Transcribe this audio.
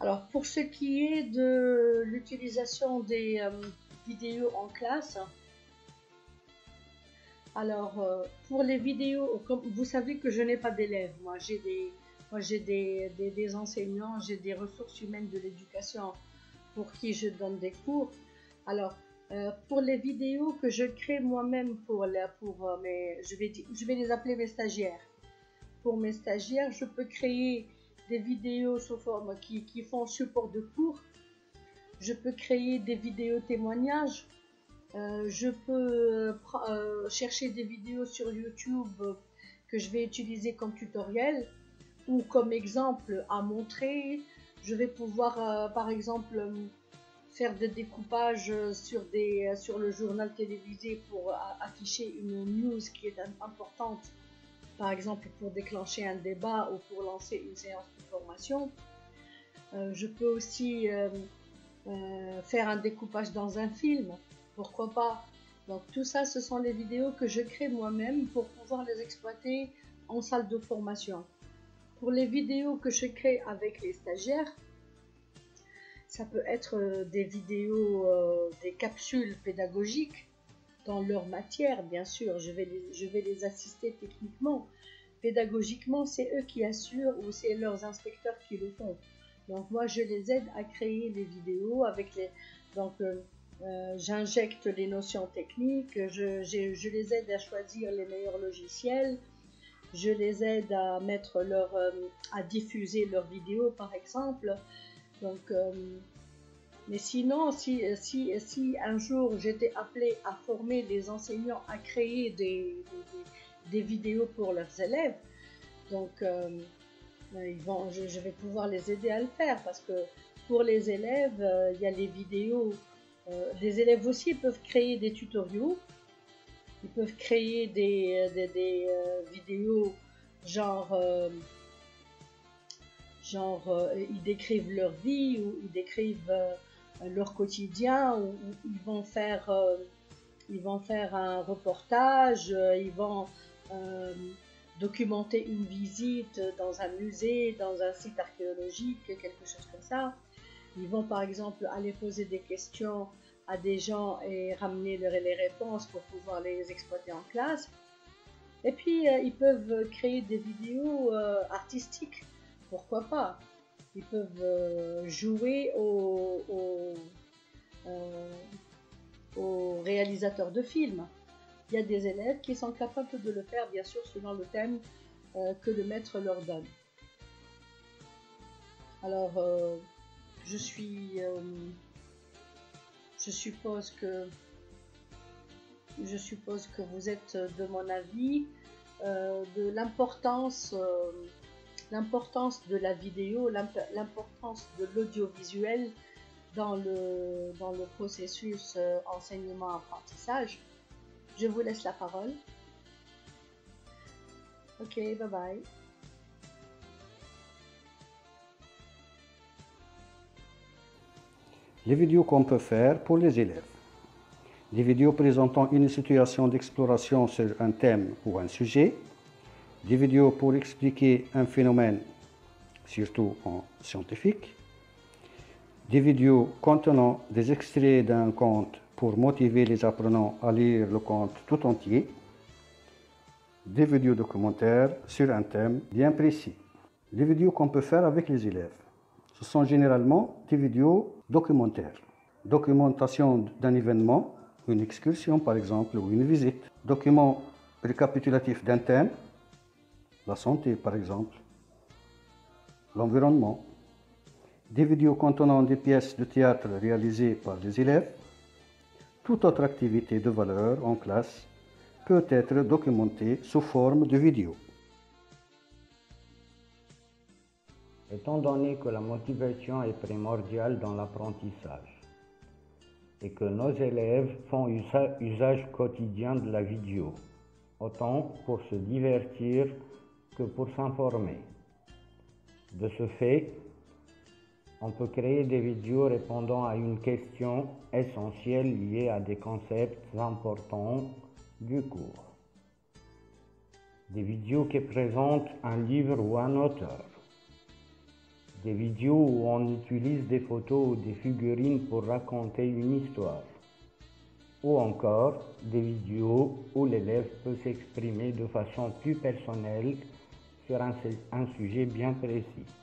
Alors, pour ce qui est de l'utilisation des vidéos en classe, alors pour les vidéos, comme vous savez que je n'ai pas d'élèves, moi j'ai des enseignants, j'ai des ressources humaines de l'éducation pour qui je donne des cours. Alors, pour les vidéos que je crée moi-même je vais les appeler mes stagiaires. Pour mes stagiaires, je peux créer des vidéos sous forme qui font support de cours. Je peux créer des vidéos témoignages. Je peux chercher des vidéos sur YouTube que je vais utiliser comme tutoriel ou comme exemple à montrer. Je vais pouvoir, par exemple, faire des découpages sur le journal télévisé pour afficher une news qui est importante, par exemple pour déclencher un débat ou pour lancer une séance de formation. Je peux aussi faire un découpage dans un film, pourquoi pas. Donc tout ça, ce sont les vidéos que je crée moi-même pour pouvoir les exploiter en salle de formation. Pour les vidéos que je crée avec les stagiaires, ça peut être des vidéos, des capsules pédagogiques dans leur matière, bien sûr. Je vais les assister techniquement. Pédagogiquement, c'est eux qui assurent ou c'est leurs inspecteurs qui le font. Donc moi, je les aide à créer les vidéos avec les... Donc j'injecte les notions techniques, je les aide à choisir les meilleurs logiciels, je les aide à à diffuser leurs vidéos, par exemple. Donc, mais sinon, si un jour j'étais appelée à former les enseignants à créer des vidéos pour leurs élèves, donc je vais pouvoir les aider à le faire, parce que pour les élèves, il y a les vidéos. Les élèves aussi peuvent créer des tutoriaux, ils peuvent créer des vidéos genre ils décrivent leur vie ou ils décrivent leur quotidien, ou ils vont faire un reportage, ils vont documenter une visite dans un musée, dans un site archéologique, quelque chose comme ça. Ils vont par exemple aller poser des questions à des gens et ramener les réponses pour pouvoir les exploiter en classe. Et puis ils peuvent créer des vidéos artistiques, pourquoi pas. Ils peuvent jouer aux réalisateurs de films. Il y a des élèves qui sont capables de le faire, bien sûr, selon le thème que le maître leur donne. Alors, je suppose que vous êtes de mon avis de l'importance de la vidéo, l'importance de l'audiovisuel dans le processus enseignement-apprentissage. Je vous laisse la parole. Ok, bye bye. Les vidéos qu'on peut faire pour les élèves. Des vidéos présentant une situation d'exploration sur un thème ou un sujet. Des vidéos pour expliquer un phénomène, surtout en scientifique. Des vidéos contenant des extraits d'un conte pour motiver les apprenants à lire le conte tout entier. Des vidéos documentaires sur un thème bien précis. Les vidéos qu'on peut faire avec les élèves. Ce sont généralement des vidéos documentaires. Documentation d'un événement, une excursion par exemple, ou une visite. Document récapitulatif d'un thème, la santé par exemple, l'environnement. Des vidéos contenant des pièces de théâtre réalisées par les élèves. Toute autre activité de valeur en classe peut être documentée sous forme de vidéo. Étant donné que la motivation est primordiale dans l'apprentissage et que nos élèves font usage quotidien de la vidéo, autant pour se divertir que pour s'informer. De ce fait, on peut créer des vidéos répondant à une question essentielle liée à des concepts importants du cours. Des vidéos qui présentent un livre ou un auteur. des vidéos où on utilise des photos ou des figurines pour raconter une histoire, ou encore des vidéos où l'élève peut s'exprimer de façon plus personnelle sur un sujet bien précis.